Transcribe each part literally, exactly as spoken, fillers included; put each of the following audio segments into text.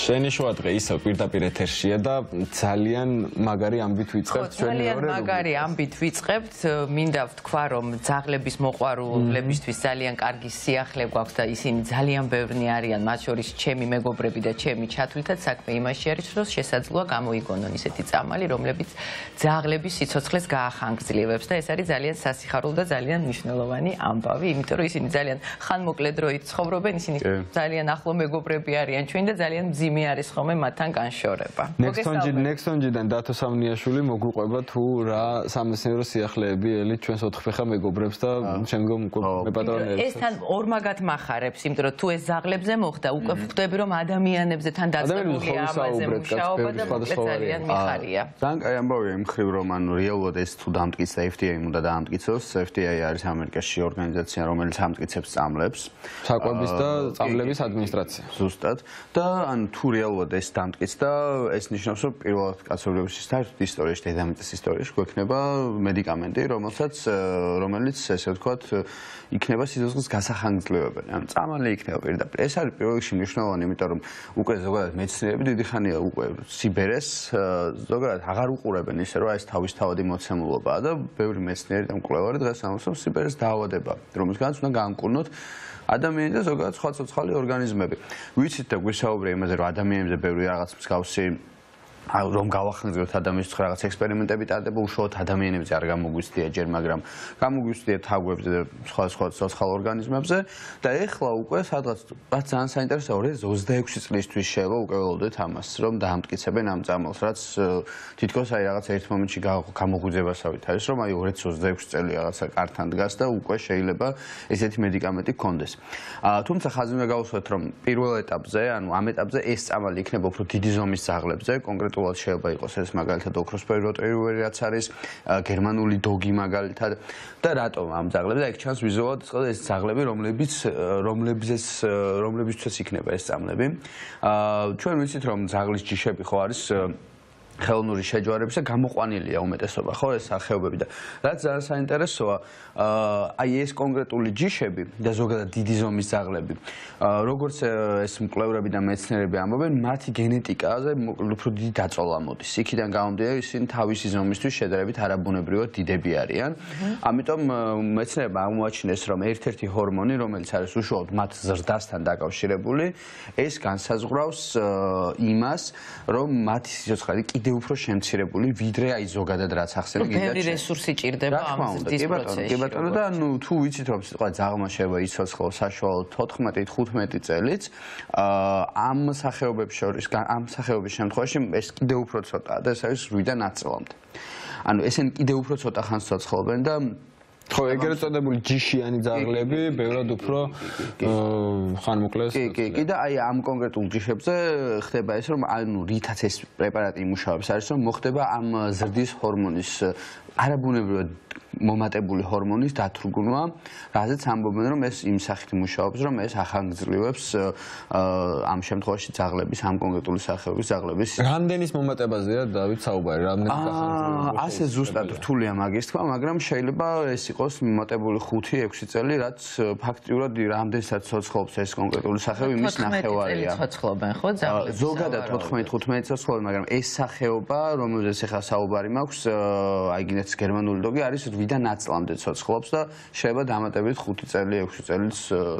შენიშვა დღე ისო პირდაპირ ეთერშია და ძალიან მაგარი ამბით ვიწყებთ ჩვენი მეორე ძალიან მაგარი ამბით ვიწყებთ მინდა ვთქვა რომ ძაღლების მოყვარულებისთვის ძალიან კარგი სიახლე გვაქვს და ისინი ძალიან ბევრნი არიან მათ შორის ჩემი მეგობრები და ჩემი ჩათვლითაც საქმე იმაში არის რომ შესაძლოა გამოიგონონ ისეთი წამალი რომლებიც ძაღლების სიცოცხლეს გაახანგრძლივებს და ეს არის ძალიან სასიხარულო და ძალიან მნიშვნელოვანი ამბავი იმიტომ რომ ისინი ძალიან ხანმოკლე დროით ცხოვრობენ ისინი ძალიან ახლო მეგობრები არიან ჩვენი და ძალიან მძიმე არის ხოლმე მათთან განშორება. Nextonjიდან დათო სამნიაშვილი მოგვიყვება თუ რა სამეცნიერო სიახლეები ელით ჩვენს ოთხფეხა მეგობრებს და შემდგომ მეპატრონებს. ეს თან ორმაგად მახარებს, იმიტომ რომ თუ ეს ზაღლებზე მოხდა, უკვე ხვდები რომ ადამიანებზე თან დაწყებულია ამაზე მუშაობა და ძალიან მიხარია. ძალიან კაი ამბავია იმ მხრივ რომ ანუ რეალურად ეს თუ დამტკიცა F D A უნდა დაამტკიცოს. F D A არის ამერიკაში ორგანიზაცია რომელიც ამტკიცებს წამლებს. საკვების და წამლების ადმინისტრაცია. ზუსტად და ანუ თუ რეალურად ეს დამტკიცდა ეს ნიშნავს რომ პირველად კაცობრიობის ისტორიაში დედამიწის ისტორიაში გვექნება მედიკამენტი რომელსაც რომელიც ესე ვთქვათ იქნება სიცოცხლის გასახანგრძლივებელი ანუ წამალი იქნება პირდაპირ ეს არის პირველ რიგში მნიშვნელოვანი იმიტომ რომ უკვე ზოგადად მეცნიერები დიდი ხანია უკვე სიბერეს ზოგადად აღარ უყურებენ ისე რომ ეს თავისთავადი მოცემულობაა და ბევრი მეცნიერი და მკვლევარი დღეს ამბობს რომ სიბერეს დაავადება რომელთაც უნდა განკურნოთ ადამიანი და ზოგადად სხვა ცოცხალი ორგანიზმები. ვიცით და გვისაუბრე იმაზე რომ ადამიანებზე ბევრი რაღაც მსგავსი რომ გავახანგრძლივოთ ადამიანის რაღაც ექსპერიმენტები ტარდება უშუალოდ ადამიანებზე არ გამოგვიცდია ჯერ მაგრამ გამოგვიცდია თაგვებზე და სხვა სხვა ცოცხალ ორგანიზმებზე და ეხლა უკვე სადღაც რაც ძალიან საინტერესოა ორი ათას ოცდაექვსი წლისთვის შევა უკვე ველოდეთ ამას რომ დაამტკიცებენ ამ წამალს რაც თითქოს აი რაღაც ერთ მომენტში გამოგვიძებასავით არის რომ აი ორი ათას ოცდაექვსი წელი რაღაცა კართან დგას და უკვე შეიძლება ესეთი მედიკამენტი გქონდეს. თუმცა ხაზი უნდა გავუსვათ რომ პირველ ეტაპზე ანუ ამ ეტაპზე ეს წამალი იქნება უფრო დიდი ზომის ძაღლებზე კონკრეტულად შეიძლება იყოს ეს მაგალითად ოქროსფერი როტერივერი რაც არის გერმანული დოგი მაგალითად და რატომ ამ ძაღლებზე და იქ ჩანს ვიზუალურად ეს ძაღლები რომლებიც რომლებზეც რომლებისთვის იქნება ეს წამლები. ჩვენ ვიცით რომ ძაღლის ჯიშები ხო არის ხელოვნური შეჯვარების და გამოყვანილია უმეტესობა ხო ეს სახეობები და რაც ძალიან საინტერესოა აი ეს კონკრეტული ჯიშები და ზოგადად დიდი ზომის ძაღლები როგორც ეს მკვლევრები და მეცნიერები ამბობენ მათი გენეტიკაზე უფრო დიდი დაწოლა მოდის იქიდან გამომდინარე ისინი თავისი ზომისთვის შედარებით არაბუნებრივად დიდები არიან ამიტომ მეცნიერებმა აღმოაჩინეს რომ ერთ-ერთი ჰორმონი რომელიც არის უშუალოდ მათ ზრდასთან დაკავშირებული ეს განსაზღვრავს იმას რომ მათი სიცოცხლე კიდევ უფრო შემცირებული ვიდრე აი ზოგადად რაც ახსენე გინდა ბევრი რესურსი ჭირდება ამ ზრდის პროცესში. კი ბატონო და ნუ თუ ვიცით რომ სიტყვა ძაღლმა შეიძლება იცოცხლოს საშუალოდ თოთხმეტი თხუთმეტი წელიც ამ სახეობებს შორის ამ სახეობის შემთხვევაში ეს კიდევ უფრო ცოტაა და ეს არის შვიდან ათ წლამდე. ანუ ესენ კიდევ უფრო ცოტა ხანს ცოცხლობენ და ხო ეგრეთ წოდებული ჯიშიანი ძაღლები ბევრად უფრო ხანმოკლეს კი კი კი და აი ამ კონკრეტულ ჯიშებზე ხდება ეს რომ ანუ რითაც ეს პრეპარატი იმუშავებს არის რომ მოხდება ამ ზრდის ჰორმონის არაბუნებრივად მომატებული ჰორმონის დათრგუნვა, რაზეც ამბობენ რომ ეს იმ სახით მუშაობს, რომ ეს ახანგრძლივებს ამ შემთხვევაში ძაღლების ამ კონკრეტული სახეობის ძაღლების რამდენის მომატებაზეა დავით საუბარი, რამდენის ახანგრძლივებს? ასე ზუსტად რთულია მაგის თქვა, მაგრამ შეიძლება ეს იყოს მომატებული ხუთი ექვსი წელი, რაც ფაქტიურად რამდენსაც ცოცხლობს ეს კონკრეტული სახეობა, იმის ნახევარია. ცოცხლობენ ხო ძაღლები? ზოგადად თოთხმეტი თხუთმეტი ცოცხლობენ, მაგრამ ეს სახეობა, რომელზეც ახლა საუბარი მაქვს, აი გინდათ გერმანული დოგი არის ვიდან ათ წლამდე ცოცხლობს და შეიძლება დამატებით ხუთი წელი, ექვსი წელიც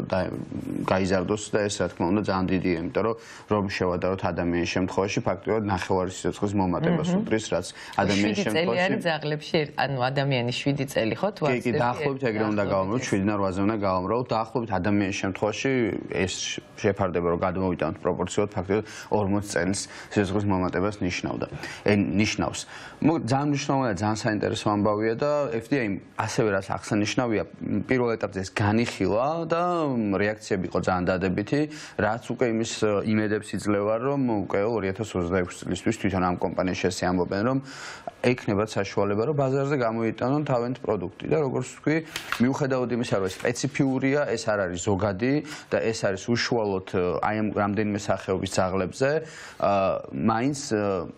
გაიზარდოს და ეს რა თქმა უნდა ძალიან დიდია, იმიტომ რომ რომ შევადაროთ ადამიანის შემთხვევაში ფაქტობრივად ნახევარი სიცოცხლის მომატებას უდრის, რაც ადამიანის შემთხვევაში შვიდი წელი არის ძაღლებში, ანუ ადამიანის შვიდი წელი ხო თუ კი კი დაახლოებით ეგრე უნდა გავამბობ, შვიდიდან რვაზე უნდა გავამბობ, დაახლოებით ადამიანის შემთხვევაში ეს შეფარდება რომ გადმოვიტანოთ პროპორციულად ფაქტობრივად ორმოცი წელს სიცოცხლის მომატებას ნიშნავდა. ენ ნიშნავს. ძალიან მნიშვნელოვანია, ძალიან საინტერესო ამბავია და F D A ასევე რაც აღსანიშნავია, პირველ ეტაპზე ეს განიხილა და რეაქციები იყო ძალიან დადებითი, რაც უკვე იმის იმედებს იძლევა, რომ უკვე ორი ათას ოცდაექვსი წლისთვის თვითონ ამ კომპანიის შესე ამბობენ, რომ ექნებათ საშუალება, რომ ბაზარზე გამოიტანონ თავიანთი პროდუქტი და როგორც ვთქვი, მიუხედავად იმისა, რომ სპეციფიურია, ეს არ არის ზოგადი და ეს არის უშუალოდ აი ამ რამდენიმე სახეობის ძაღლებზე, მაინც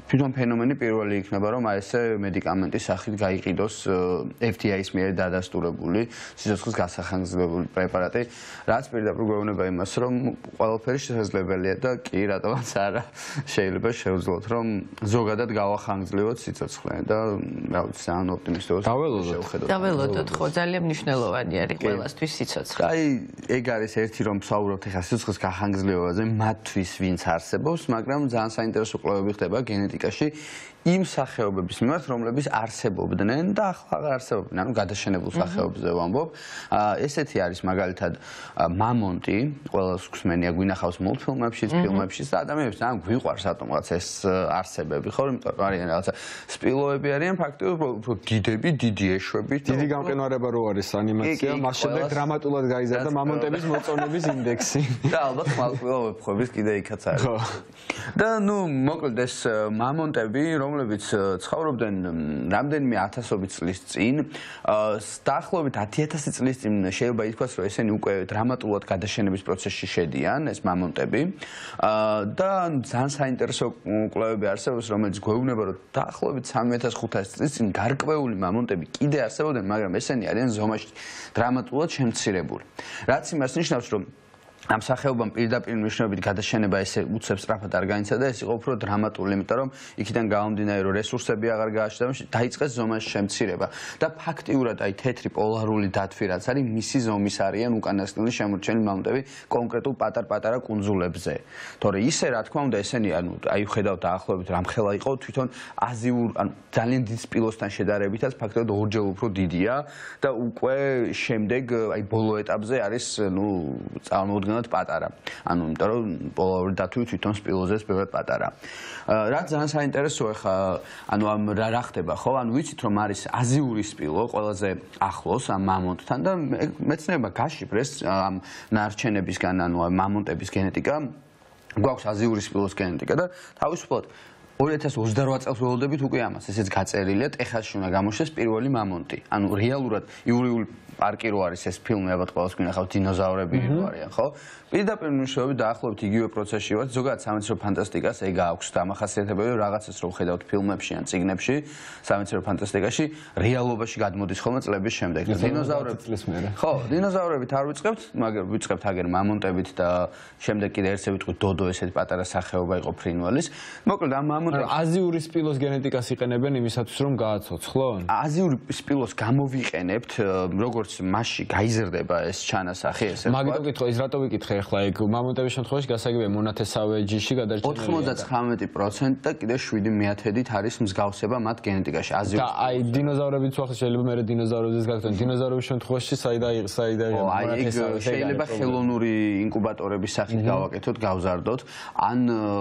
თვითონ ფენომენი პირველი იქნება, რომ აი ესე მედიკამენტის სახით გაიყიდოს F D A-ის მიერ დადასტურებული სიცოცხლის გასახანგძლებელი პრეპარატი, რაც პირდაპირ გვეუბნება იმას, რომ ყველაფერი შესაძლებელია და კი, რატომაც არა, შეიძლება შევძლოთ, რომ ზოგადად გავახანგძლიოთ სიცოცხლე და რა ვიცი, ძალიან ოპტიმისტურად შევხედოთ. დაველოდოთ, ხო, ძალიან მნიშვნელოვანი არის ყველასთვის სიცოცხლე. აი, ეგ არის ერთი რომ ვსაუბრობთ ახლა სიცოცხლის გახანგრძლივებაზე მათთვის, ვინც არსებობს, მაგრამ ძალიან საინტერესო კვლევები ხდება გენეტიკაში იმ სახეობების მიმართ, რომლებიც არსებობდნენ და ახლა აღარ არსებობენ, ანუ გადაშენებულ სახეობებზე ვამბობ. ესეთი არის მაგალითად მამონტი, ყველას გვსმენია, გვინახავს მულტფილმებშიც, ფილმებშიც და ადამიანებს ძალიან გვიყვარს რატომღაც ეს არსებები, ხო, იმიტომ რომ არიან რაღაცა სპილოები არიან ფაქტობრივად უფრო დიდები, დიდი ეშვები. დიდი გამყინვარება რო არის ანიმაცია, მას შემდეგ დრამატულად გაიზარდა მამონტების მოწონების ინდექსი. და ალბათ ხმალყვილო ვებხვების კიდე იქაც არის. და ნუ მოკლედ ეს მამონტები რომლებიც ცხოვრობდნენ რამდენიმე ათასობით წლის წინ, დაახლოებით ათი ათასი წლის წინ შეიძლება ითქვას, რომ ესენი უკვე დრამატულად გადაშენების პროცესში შედიან, ეს მამონტები. და ძალიან საინტერესო კვლევები არსებობს, რომელიც გვეუბნება, რომ დაახლოებით სამი ათას ხუთასი წლის წინ გარკვეული მამონტები კიდე არსებობდნენ, მაგრამ ესენი არიან ზომაში დრამატულად შემცირებული. რაც იმას ნიშნავს, რომ ამ სახეობამ პირდაპირ მნიშვნელობით გადაშენება ესე უცებ სწრაფად არ განიცადა, ეს იყო უფრო დრამატული, იმიტომ რომ იქიდან გამომდინარე, რომ რესურსები აღარ გააჩნდა, დაიწყეს ზომაში შემცირება და ფაქტიურად აი თეთრი პოლარული დათვი რაც არის, მისი ზომის არიან უკანასკნელი შემორჩენილი მამონტები კონკრეტულ პატარ-პატარა კუნძულებზე. თორე ისე რა თქმა უნდა ესენი ანუ აი ხედავთ დაახლოებით რამხელა იყო თვითონ აზიურ ანუ ძალიან დიდ სპილოსთან შედარებითაც ფაქტობრივად ორჯერ უფრო დიდია და უკვე შემდეგ აი ბოლო ეტაპზე არის ნუ წარმოუდგენლად პატარა. ანუ იმიტომ რომ პოლარული დათვი თვითონ სპილოზეს ბევრად პატარა. რაც ძალიან საინტერესოა ხა, ანუ ამ რა რა ხდება, ხო? ანუ ვიცით რომ არის აზიური სპილო ყველაზე ახლოს ამ მამონტთან და მეცნიერებმა გაშიფრეს ამ ნარჩენებისგან, ანუ მამონტების გენეტიკა, გვაქვს აზიური სპილოს გენეტიკა და თავისუფლად ორი ათას ოცდარვა წელს ველოდებით უკვე ამას, ესეც გაწერილია, ტეხასში უნდა გამოჩნდეს პირველი მამონტი. ანუ რეალურად იურიული პარკი რო არის ეს ფილმი, ალბათ ყველას გვინახავთ დინოზავრები რო არიან, ხო? პირდაპირ მნიშვნელობით დაახლოებით იგივე პროცესში ვართ, ზოგადად სამეცნიერო ფანტასტიკას ეგ აქვს დამახასიათებელი, რომ რაღაცას რო ხედავთ ფილმებში ან წიგნებში, სამეცნიერო ფანტასტიკაში რეალობაში გადმოდის ხოლმე წლების შემდეგ. დინოზავრები წლის მერე. ხო, დინოზავრებით არ ვიწყებთ, მაგრამ ვიწყებთ აგერ მამონტებით და შემდეგ კიდე ერთზე ვიტყვით დოდო, ესეთი პატარა სახეობა იყო ფრინველის. მოკლედ ამ მამონტებს აზიური სპილოს გენეტიკას იყენებენ იმისათვის, რომ გააცოცხლონ? აზიური სპილოს გამოვიყენებთ, როგორც მასში გაიზრდება ეს ჩანასახი, ესე ვთქვათ. მაგით ვკითხო, ის რატო ვიკითხე ახლა ეგ მამონტების შემთხვევაში გასაგებია მონათესავე ჯიში გადარჩენილია. ოთხმოცდათხრამეტი პროცენტი და კიდე შვიდი მეათედით არის მსგავსება მათ გენეტიკაში. აზიური. და აი დინოზავრებიც ვახლა შეიძლება მე დინოზავრებზეც გაგტონ. დინოზავრების შემთხვევაში საიდა საიდა აი ეგ შეიძლება ხელოვნური ინკუბატორების სახით გავაკეთოთ, გავზარდოთ, ან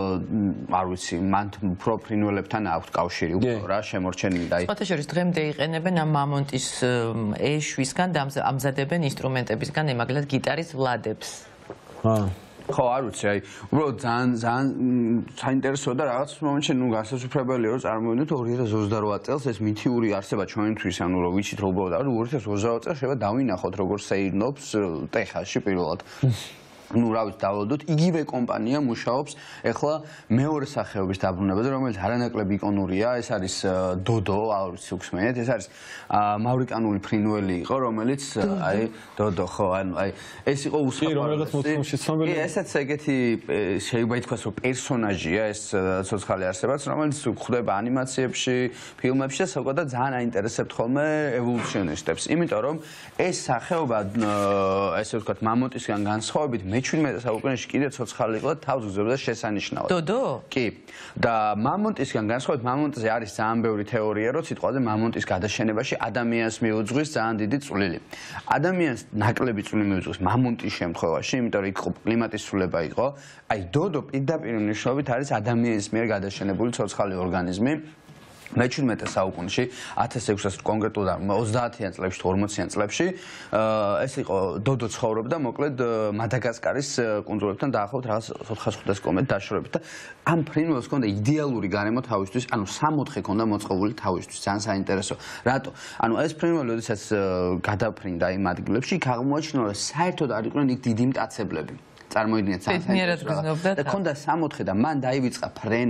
არ ვიცი, მან უფრო ფრინველებთან აქვს კავშირი უფრო რა შემორჩენილი და აი. სხვათა შორის დღემდე იყენებენ ამ მამონტის ეშვისგან და ამზადებენ ინსტრუმენტებისგან, მაგალითად გიტარის ვლადებს. აა ხო, არ ვიცი, აი, უბრალოდ ძალიან ძალიან საინტერესოა და რაღაც მომენტში ნუ გასაცვიფრებელია რომ წარმოვიდგინოთ ორი ათას ოცდარვა წელს ეს მითიური არსება ჩვენთვის, ანუ რომ ვიცით რომ უბრალოდ არის ორი ათას ოცდარვა წელს შეიძლება დავინახოთ როგორ სეირნობს ტეხასში პირველად. ну, რა ვიცი, დავალოდოთ, იგივე კომპანია მუშაობს ახლა მეორე სახეობის დაბრუნებაზე, რომელიც არანაკლებ იკონურია, ეს არის დოდო, არ ვიცი უხსმენთ, ეს არის მავრიკანული ფრინველი იყო, რომელიც აი დოდო, ხო, ანუ აი ეს იყო უსახარო. კი, რომელიც მოცემში ცნობილია. კი, ესეც ეგეთი შეიძლება ითქვას, რომ პერსონაჟია ეს ცოცხალი არსებაც, რომელიც გვხვდება ანიმაციებში, ფილმებში და ზოგადად ძალიან აინტერესებთ ხოლმე ევოლუციონისტებს, იმიტომ რომ ეს სახეობა ესე ვთქვათ, მამონტისგან განსხვავებით მეჩვიდმეტე საუკუნეში კიდე ცოცხალი იყო და თავს გრძობდა შესანიშნავად. დოდო? კი. და მამონტისგან განსხვავებით მამონტზე არის ძალიან ბევრი თეორია, რომ სიტყვაზე მამონტის გადაშენებაში ადამიანს მიუძღვის ძალიან დიდი წვლილი. ადამიანს ნაკლები წვლილი მიუძღვის მამონტის შემთხვევაში, იმიტომ რომ იქ კლიმატის ცვლილება იყო. აი დოდო პირდაპირ მნიშვნელობით არის ადამიანის მიერ გადაშენებული ცოცხალი ორგანიზმი. მეჩვიდმეტე საუკუნეში ათას ექვსას კონკრეტულად ოცდაათიან წლებში თუ ორმოციან წლებში ეს იყო დოდო ცხოვრობდა მოკლედ მადაგასკარის კუნძულებთან დაახლოებით რაღაც ოთხას ხუთას კილომეტრ დაშორებით და ამ ფრინველს ჰქონდა იდეალური გარემო თავისთვის, ანუ სამოთხე ჰქონდა მოწყობილი თავისთვის, ძალიან საინტერესო. რატო? ანუ ეს ფრინველი როდესაც გადაფრინდა იმ ადგილებში, იქ აღმოაჩინა რომ საერთოდ არ იყვნენ იქ დიდი მტაცებლები. წარმოიდგინეთ საინტერესო და ჰქონდა სამოთხე და მან დაივიწყა ფრენა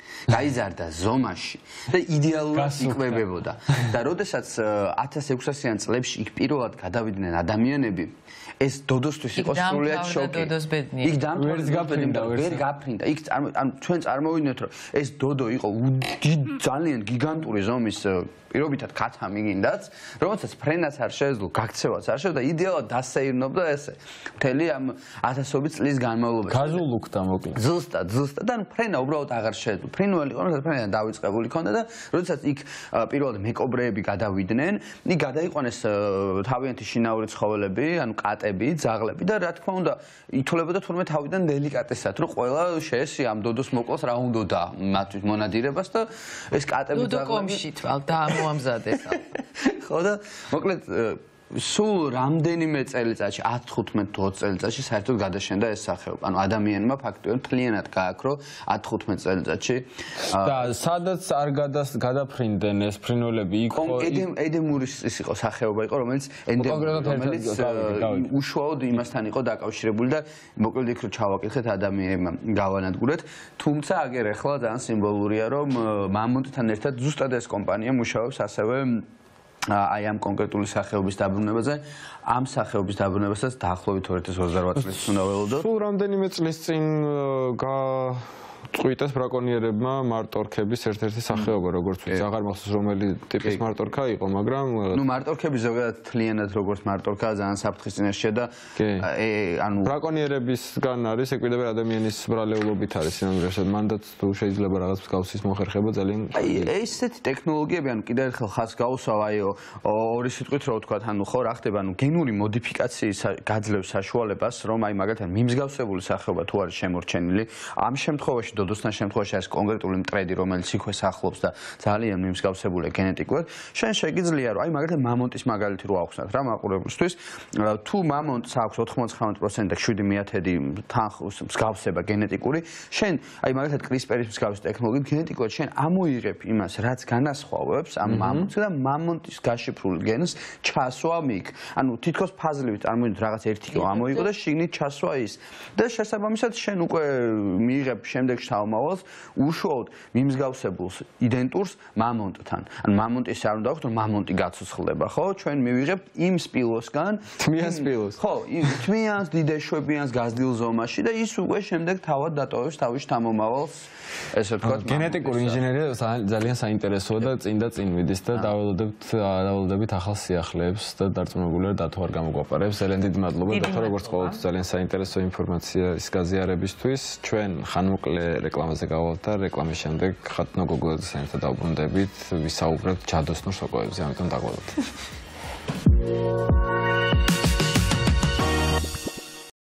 გაიზარდა ზომაში და იდეალურად იკვებებოდა. და როდესაც ათას ექვსასიან წლებში იქ პირველად გადავიდნენ ადამიანები, ეს დოდოსთვის იყო სრულიად შოკი. იქ დამთავრდა, ვერ გაფრინდა. იქ ანუ ჩვენ წარმოვიდგინოთ, რომ ეს დოდო იყო ძალიან გიგანტური ზომის პირობითად ქათა მიგინდაც, რომელსაც ფრენაც არ შეეძლო, გაქცევაც არ შეეძლო და იდეალურად დასეირნობდა ესე. მთელი ამ ათასობით წლის განმავლობაში. გაზულუქდა მოკლედ. ზუსტად, ზუსტად. და ფრენა უბრალოდ აღარ შეეძლო. ფრინველი იყო, რომელსაც ფრენა დავიწყებული ქონდა და როდესაც იქ პირველად მეკობრეები გადავიდნენ, იქ გადაიყვანეს თავიანთი შინაური ცხოველები, ანუ კატები, ძაღლები და რა თქმა უნდა, ითოლებოდა თურმე თავიდან დელიკატესად, რომ ყველა შეესია ამ დოდოს მოკლას რა უნდოდა მათთვის მონადირებას და ეს კატები ძაღლები დოდო კომში თვალ და ამოამზადეს. ხო და მოკლედ სულ რამდენიმე წელიწადში, ათი თხუთმეტ ოცი წელიწადში საერთოდ გადაშენდა ეს სახეობა. ანუ ადამიანმა ფაქტობრივად მთლიანად გააქრო ათი თხუთმეტ წელიწადში. და სადაც არ გადაფრინდნენ ეს ფრინველები, იქ ედემურის ის იყო სახეობა იყო, რომელიც რომელიც უშუალოდ იმასთან იყო დაკავშირებული და მოკლედ იქ რო ჩავაკითხეთ ადამიანებმა გავანადგურეთ. თუმცა აგერ ახლა ძალიან სიმბოლურია, რომ მამონტთან ერთად ზუსტად ეს კომპანია მუშაობს ასევე აი ამ კონკრეტული სახეობის დაბრუნებაზე, ამ სახეობის დაბრუნებასაც დაახლოებით ორი ათას ოცდაოთხ წლის უნდა ველოდოთ. სულ რამდენიმე წლის წინ წვიტეს ბრაკონიერებმა მარტორქების ერთ-ერთი სახეობა, როგორც ვიცი, აღარ მახსოვს რომელი ტიპის მარტორქა იყო, მაგრამ ნუ მარტორქები ზოგადად თლიანად როგორც მარტორქა ძალიან საფრთხის წინაშეა და ანუ ბრაკონიერებისგან არის ეკვიდები ადამიანის ბრალეულობით არის სიმამრესად, მანდაც თუ შეიძლება რაღაც მსგავსის მოხერხება ძალიან აი ესეთი ტექნოლოგიები, ანუ კიდევ ერთხელ ხაზს გაუსვავ აი ორი სიტყვით რო ვთქვა, ანუ ხო რა ხდება, ანუ გენური მოდიფიკაციის გაძლევს საშუალებას, რომ აი მაგალითად მიმსგავსებული სახეობა თუ არის შემორჩენილი, ამ შემთხვევაში დოდოსთან შემთხვევაში არის კონკრეტული მტრედი, რომელიც იქვე სახლობს და ძალიან მიმსგავსებულია გენეტიკურად. შენ შეგიძლია რომ აი მაგალითად მამონტის მაგალითი რო ავხსნათ რა მაყურებლისთვის, თუ მამონტს აქვს ოთხმოცდახმეტ პროცენტი და შვიდი მიათედი თანხმობის მსგავსება გენეტიკური, შენ აი მაგალითად კრისპერის მსგავსი ტექნოლოგიით გენეტიკურად შენ ამოიღებ იმას, რაც განასხვავებს ამ მამონტს და მამონტის გაშიფრულ გენს ჩასვა მიქ. ანუ თითქოს ფაზლივით წარმოვიდგინოთ რაღაც ერთი კილო ამოიღო და შიგნით ჩასვა ის. და შესაბამისად შენ უკვე მიიღებ შემდეგ თავმავალს უშუალოდ მიმსგავსებულს იდენტურს მამონტთან. ანუ მამონტის არ უნდა აქვთ, რომ მამონტი გაცოცხლდება, ხო? ჩვენ მივიღებთ იმ სპილოსგან, თმიან სპილოს. ხო, იმ თმიანს, დიდეშვებიანს გაზრდილ ზომაში და ის უკვე შემდეგ თავად დატოვებს თავის შთამომავალს, ესე ვთქვათ. გენეტიკური ინჟინერია ძალიან საინტერესოა და წინ და წინ მიდის და დაველოდებთ დაველოდებით ახალ სიახლეებს და დარწმუნებულია დათო არ გამოგვაყარებს. ძალიან დიდი მადლობა დათო, როგორც ყოველთვის ძალიან საინტერესო ინფორმაცია ის გაზიარებისთვის. ჩვენ ხანმოკლე რეკლამაზე გავალთ და რეკლამის შემდეგ ხატნო გოგოძესთან ერთად დავბრუნდებით, ვისაუბრებთ ჯადოსნურ სოკოებზე, ამიტომ დაგვალოთ.